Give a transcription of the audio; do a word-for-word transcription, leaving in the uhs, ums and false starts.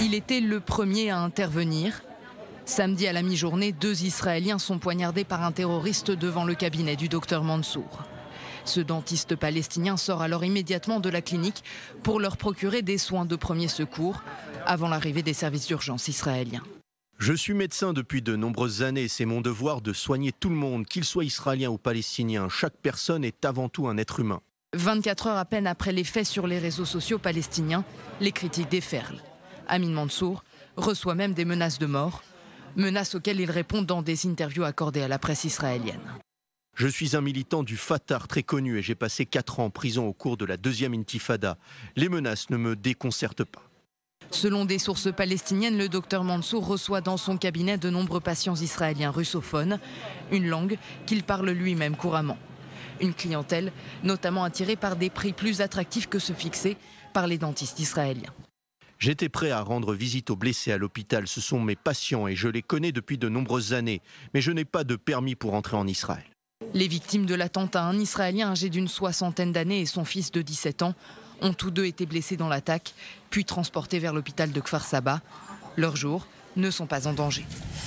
Il était le premier à intervenir. Samedi à la mi-journée, deux Israéliens sont poignardés par un terroriste devant le cabinet du docteur Mansour. Ce dentiste palestinien sort alors immédiatement de la clinique pour leur procurer des soins de premier secours avant l'arrivée des services d'urgence israéliens. Je suis médecin depuis de nombreuses années. C'est mon devoir de soigner tout le monde, qu'il soit israélien ou palestinien. Chaque personne est avant tout un être humain. vingt-quatre heures à peine après les faits sur les réseaux sociaux palestiniens, les critiques déferlent. Amin Mansour reçoit même des menaces de mort, menaces auxquelles il répond dans des interviews accordées à la presse israélienne. Je suis un militant du Fatah très connu et j'ai passé quatre ans en prison au cours de la deuxième intifada. Les menaces ne me déconcertent pas. Selon des sources palestiniennes, le docteur Mansour reçoit dans son cabinet de nombreux patients israéliens russophones, une langue qu'il parle lui-même couramment. Une clientèle notamment attirée par des prix plus attractifs que ceux fixés par les dentistes israéliens. J'étais prêt à rendre visite aux blessés à l'hôpital. Ce sont mes patients et je les connais depuis de nombreuses années. Mais je n'ai pas de permis pour entrer en Israël. Les victimes de l'attentat, un Israélien âgé d'une soixantaine d'années et son fils de dix-sept ans, ont tous deux été blessés dans l'attaque, puis transportés vers l'hôpital de Kfar Saba. Leurs jours ne sont pas en danger.